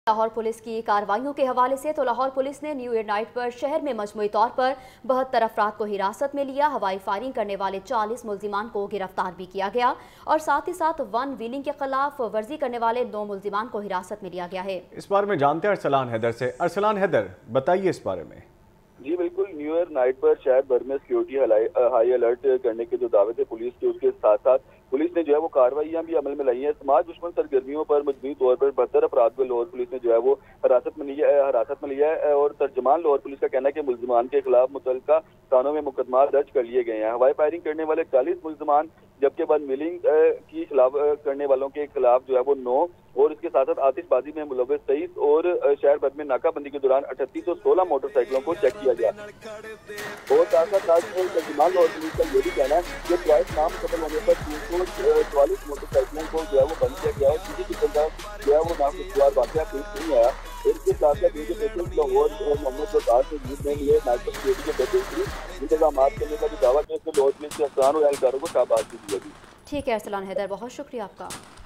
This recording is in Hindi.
लाहौर पुलिस की कार्रवाइयों के हवाले से तो लाहौर पुलिस ने न्यू ईयर नाइट पर शहर में मजमूई तौर पर 72 अफराद को हिरासत में लिया। हवाई फायरिंग करने वाले 40 मुल्जिमान को गिरफ्तार भी किया गया और साथ ही साथ वन व्हीलिंग के खिलाफ वर्जी करने वाले 9 मुल्जिमान को हिरासत में लिया गया है। इस बारे में जानते हैं अरसलान हैदर से। अरसलान हैदर, बताइए इस बारे में। जी बिल्कुल, न्यू ईयर नाइट पर शहर भर में सिक्योरिटी हाई अलर्ट करने के जो दावे थे पुलिस के, उसके साथ साथ पुलिस ने जो है वो कार्रवाइयां भी अमल में लाई हैं। समाज दुश्मन सरगर्मियों पर मजबूती तौर पर 72 अफराद को लाहौर पुलिस ने जो है वो हिरासत में लिया है और तर्जमान लाहौर पुलिस का कहना है कि मुल्जिमान के खिलाफ मुतल्लिका थानों में मुकदमा दर्ज कर लिए गए हैं। हवाई फायरिंग करने वाले 40 मुल्जिमान जबकि बाद मिलिंग की खिलाफ करने वालों के खिलाफ जो है वो 9 और इसके साथ साथ आतिशबाजी में मुलव्वस 23 और शहर भर में नाकाबंदी के दौरान 3816 मोटरसाइकिलों को चेक किया गया। और साथ साथ तर्जुमान लाहौर पुलिस का ये भी कहना है कि ट्वाइस नाम खत्म होने पर 344 मोटरसाइकिलों को जो है वो बंद किया गया और किसी किस्म का जो है वो नागुजवार वाकया पेश नहीं आया। इसके साथ साथ लाहौर और मोहम्मद ने लिए नाइट पर सिक्योरिटी के बेहतरीन इंतजाम करने का भी दावा किया। लाहौर पुलिस के अफसरान और एहलकारों को शाबाशी दी। ठीक है अरसलान हैदर, बहुत शुक्रिया आपका।